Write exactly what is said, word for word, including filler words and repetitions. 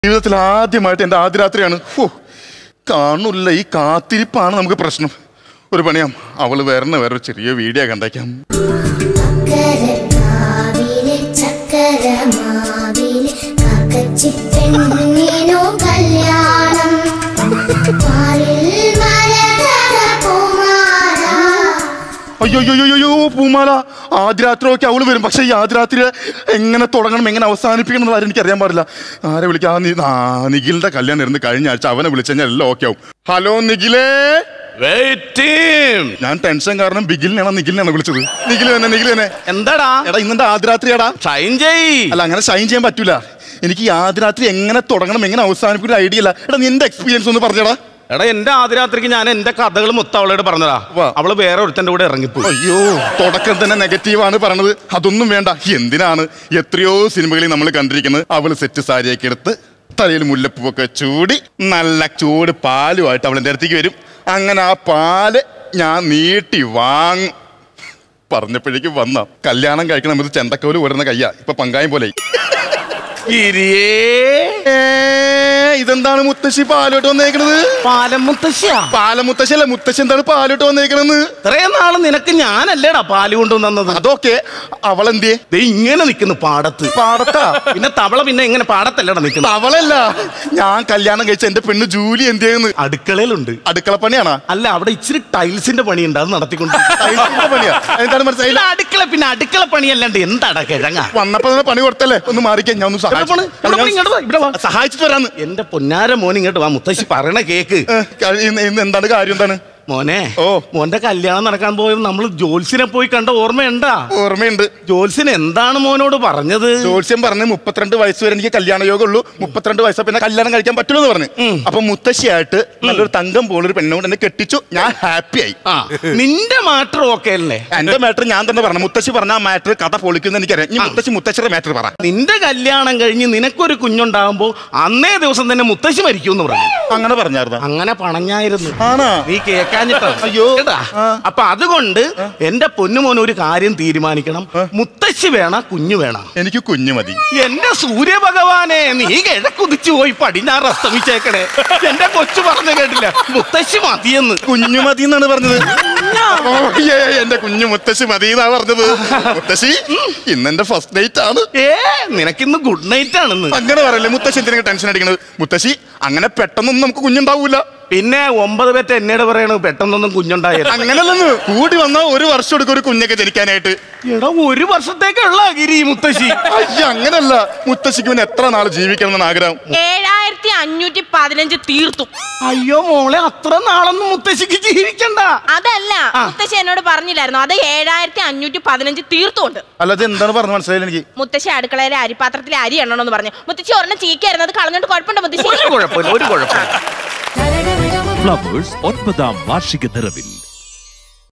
ജീവിതത്തിൽ ആദ്യമായിട്ട് എൻ്റെ ആദ്യ രാത്രിയാണ്. ഓ കാണുന്നില്ല, ഈ കാത്തിരിപ്പാണ് നമുക്ക് പ്രശ്നം. ഒരു പണിയാം, അവള് വരണ വേറെ ചെറിയ വീഡിയോ കണ്ടേക്കാം. അയ്യോ അയ്യോ പൂമാല, ആദ്യ രാത്രി ഒക്കെ അവള് വരും. പക്ഷെ ഈ ആദ്യ രാത്രി എങ്ങനെ തുടങ്ങണം, എങ്ങനെ അവസാനിപ്പിക്കണം എന്നുള്ള എനിക്ക് അറിയാൻ പാടില്ല. ആരെ വിളിക്കാം? നിഖിലിന്റെ കല്യാണം ഇരുന്ന് കഴിഞ്ഞ ആഴ്ച അവനെ വിളിച്ചു കഴിഞ്ഞാൽ എല്ലാം ഓക്കെ ആവും. ഹലോ നിഖിലേ, ഞാൻ ടെൻഷൻ കാരണം ബിഗിലിനാണ് നിഖിലിനാണ് വിളിച്ചത്. നിഖിൽ തന്നെ, നിഖിൽ തന്നെ. എന്താടാ? എടാ ഇന്നെന്റെ ആദ്യ രാത്രിയാടാ. ഷൈൻ ചെയ്യ്. അല്ല, അങ്ങനെ ഷൈൻ ചെയ്യാൻ പറ്റൂല. എനിക്ക് ഈ ആദ്യ രാത്രി എങ്ങനെ തുടങ്ങണം, എങ്ങനെ അവസാനിപ്പിക്കുന്ന ഐഡിയ ഇല്ല. എടാ നിന്റെ എക്സ്പീരിയൻസ് ഒന്ന് പറഞ്ഞടാ. എടാ എന്റെ ആദ്യ രാത്രിക്ക് ഞാൻ എന്റെ കഥകൾ മൊത്തം അവളോട് പറഞ്ഞതാ. അവള് വേറെ ഒരുത്തന്റെ കൂടെ ഇറങ്ങിപ്പോയി. അയ്യോ, തുടക്കം തന്നെ നെഗറ്റീവാണ് പറഞ്ഞത്. അതൊന്നും വേണ്ട. എന്തിനാണ് എത്രയോ സിനിമകളിൽ നമ്മൾ കണ്ടിരിക്കുന്നത്, അവള് സെറ്റ് സാരിയൊക്കെ എടുത്ത് തലയിൽ മുല്ലപ്പൂവൊക്കെ ചൂടി നല്ല ചൂട് പാലുമായിട്ട് അവളെൻ്റെ അടുത്തേക്ക് വരും. അങ്ങനെ ആ പാല് ഞാൻ നീട്ടി വാങ്ങും. പറഞ്ഞപ്പോഴേക്കും വന്ന കല്യാണം കഴിക്കണം നമ്മൾ ചെണ്ടക്കോല് വരുന്ന കയ്യാ, ഇപ്പൊ പങ്കായം പോലെ. ഇതെന്താണ് മുത്തശ്ശി പാലോട്ട് വന്നേക്കണത്? പാലം മുത്തശ്ശിയാ? പാലം മുത്തശ്ശി അല്ല, മുത്തശ്ശി എന്താണ് പാലോട്ട് വന്നേക്കണെന്ന്? ഇത്രയും നാള് നിനക്ക് ഞാനല്ലേടാ പാല് കൊണ്ടുവന്നത്. അതൊക്കെ അവളെന്തിയെ ഇങ്ങനെ നിക്കുന്നു പാടത്ത്. പാടത്താ? പിന്നെ തവള പിന്നെ ഇങ്ങനെ പാടത്തല്ലടാ നിക്കുന്നു. അവളല്ല, ഞാൻ കല്യാണം കഴിച്ച എന്റെ പെണ്ണ് ജൂലി എന്തിയെന്ന്. അടുക്കളയിലുണ്ട്. അടുക്കള പണിയാണോ? അല്ല, അവിടെ ഇച്ചിരി ടൈൽസിന്റെ പണിയുണ്ട്, അത് നടത്തിക്കൊണ്ട്. പണിയാ? എന്താണ് മനസ്സിലായില്ല? അടുക്കള പിന്നെ അടുക്കള പണിയല്ലാണ്ട് എന്താടാ കിഴങ്ങ? വന്നപ്പോ തന്നെ പണി കൊടുത്തല്ലേ, ഒന്ന് മാറിക്കാൻ. ഞാൻ ഒന്ന് സഹായിച്ചിട്ട് വരാന്ന്. എന്റെ പൊന്നാര മോൻ ഇങ്ങോട്ട് വാ, മുത്തശ്ശി പറയണ കേക്ക്. എന്താണ് കാര്യം? എന്താണ് മോനെ? ഓ മോന്റെ കല്യാണം നടക്കാൻ പോയത് നമ്മൾ ജോത്സ്യനെ പോയി കണ്ട ഓർമ്മയുണ്ടാ? ഓർമ്മയുണ്ട്. ജോത്സ്യൻ എന്താണ് മോനോട് പറഞ്ഞത്? ജോത്സ്യൻ പറഞ്ഞ് മുപ്പത്തിരണ്ട് വയസ്സ് വരെ എനിക്ക് കല്യാണ യോഗം ഉള്ളൂ, മുപ്പത്തിരണ്ട് വയസ്സ് പിന്നെ കല്യാണം കഴിക്കാൻ പറ്റുള്ളൂ എന്ന് പറഞ്ഞു. അപ്പൊ മുത്തശ്ശിയായിട്ട് നല്ലൊരു തങ്കം പോലൊരു പെണ്ണോട് എന്നെ കെട്ടിച്ചു. ഞാൻ ഹാപ്പി ആയി. നിന്റെ മാറ്റർ ഓക്കെ അല്ലേ? എന്റെ മാറ്റർ ഞാൻ തന്നെ പറഞ്ഞു. മുത്തശ്ശി പറഞ്ഞ ആ മാറ്റർ കഥ പൊളിക്കുന്ന എനിക്കറിയാം. ഇനി മുത്തശ്ശി മുത്തശ്ശിയുടെ മാറ്റർ പറ. നിന്റെ കല്യാണം കഴിഞ്ഞ് നിനക്കൊരു കുഞ്ഞുണ്ടാകുമ്പോ അന്നേ ദിവസം തന്നെ മുത്തശ്ശി മരിക്കുമെന്ന് പറഞ്ഞു. അങ്ങനെ പറഞ്ഞായിരുന്നു? അങ്ങനെ പണഞ്ഞായിരുന്നു. ആണോ? നീ കേൾക്കാഞ്ഞിട്ടോ? അയ്യോ. അപ്പൊ അതുകൊണ്ട് എന്റെ പൊന്നുമോൻ ഒരു കാര്യം തീരുമാനിക്കണം. മുത്തശ്ശി വേണ കുഞ്ഞു വേണം? എനിക്ക് കുഞ്ഞു മതി. എന്റെ സൂര്യഭഗവാനെ, നീ കിഴക്കുതിച്ചു പോയി പടിഞ്ഞാറ് അസ്തമിച്ചേക്കണേ. എന്റെ കൊച്ചു പറഞ്ഞു കേട്ടില്ല, മുത്തശ്ശി മതിയെന്ന്. കുഞ്ഞു മതി എന്നാണ് പറഞ്ഞത്. എന്റെ കുഞ്ഞു മുത്തശ്ശി മതി എന്നാ പറഞ്ഞത്. മുത്തശ്ശി ഇന്നെന്റെ ഫസ്റ്റ് നൈറ്റ് ആണ്. ഏ നിനക്കിന്ന് ഗുഡ് നൈറ്റ് ആണെന്ന്. അങ്ങനെ പറയല്ലേ. മുത്തശ്ശി എന്തിനാ ടെൻഷൻ അടിക്കണത്? മുത്തശ്ശി അങ്ങനെ പെട്ടെന്നൊന്നും നമുക്ക് കുഞ്ഞുണ്ടാവൂല. പിന്നെ ഒമ്പത് പേറ്റ എന്നോട് പറയണു പെട്ടെന്നൊന്നും കുഞ്ഞുണ്ടായത്. അങ്ങനല്ലെന്ന്, കൂടി വന്നാൽ ഒരു വർഷം എടുക്കും ഒരു കുഞ്ഞൊക്കെ ജനിക്കാനായിട്ട്. എടാ ഒരു വർഷത്തേക്കുള്ള ഗിരി മുത്തശ്ശി. അയ്യോ അങ്ങനല്ല, മുത്തശ്ശിക്ക് പിന്നെ എത്ര നാൾ ജീവിക്കണം എന്നാണ് ആഗ്രഹം? ഏഴായിരത്തി അഞ്ഞൂറ്റി പതിനഞ്ച് തീർത്തു. അയ്യോ മോളെ, അത്ര നാളൊന്നും മുത്തശ്ശിക്ക് ജീവിക്കണ്ട. അതല്ല, മുത്തശ്ശി എന്നോട് പറഞ്ഞില്ലായിരുന്നു അത് ഏഴായിരത്തി അഞ്ഞൂറ്റി പതിനഞ്ച് തീർത്തുണ്ട്. അല്ലാതെ എന്താണ് പറഞ്ഞു മനസ്സിലായില്ല എനിക്ക്. മുത്തശ്ശി അടുക്കളയിലെ അരിപാത്രത്തിലെ അരി എണ്ണണമെന്ന് പറഞ്ഞു. മുത്തശ്ശി ഒരെണ്ണം ചീക്കായിരുന്നു, അത് കളഞ്ഞിട്ട് കുഴപ്പമുണ്ടോ മുത്തശ്ശി? ഒരു കുഴപ്പമില്ല, ഒരു കുഴപ്പമില്ല. ഫ്ലവേഴ്സ് ഒൻപതാം വാർഷിക നിറവിൽ